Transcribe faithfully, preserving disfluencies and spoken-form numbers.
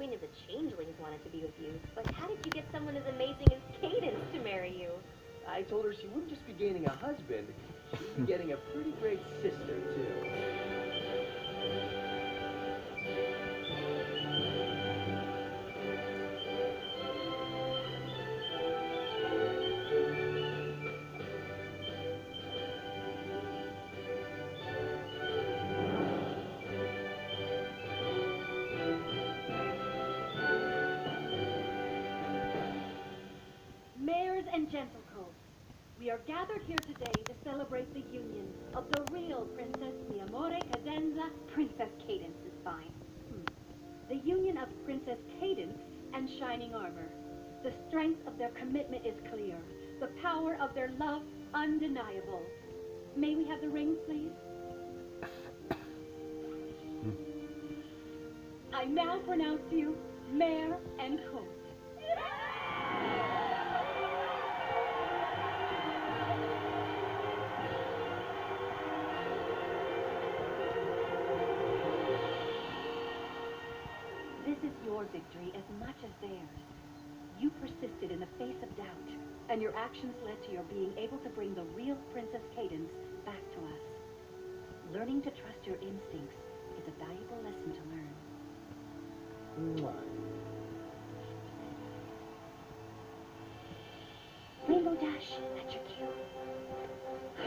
Queen of the Changelings wanted to be with you, but how did you get someone as amazing as Cadance to marry you? I told her she wouldn't just be gaining a husband, she'd be getting a pretty great sister, too. Mayors and gentlefolk, we are gathered here today to celebrate the union of the real Princess Mi Amore Cadenza. Princess Cadance is fine. Hmm. The union of Princess Cadance and Shining Armor. The strength of their commitment is clear. The power of their love undeniable. May we have the rings, please? I now pronounce you Mayor and Court. This is your victory as much as theirs. You persisted in the face of doubt, and your actions led to your being able to bring the real Princess Cadance back to us. Learning to trust your instincts is a valuable lesson to learn. Mwah. Rainbow Dash, that's your cue.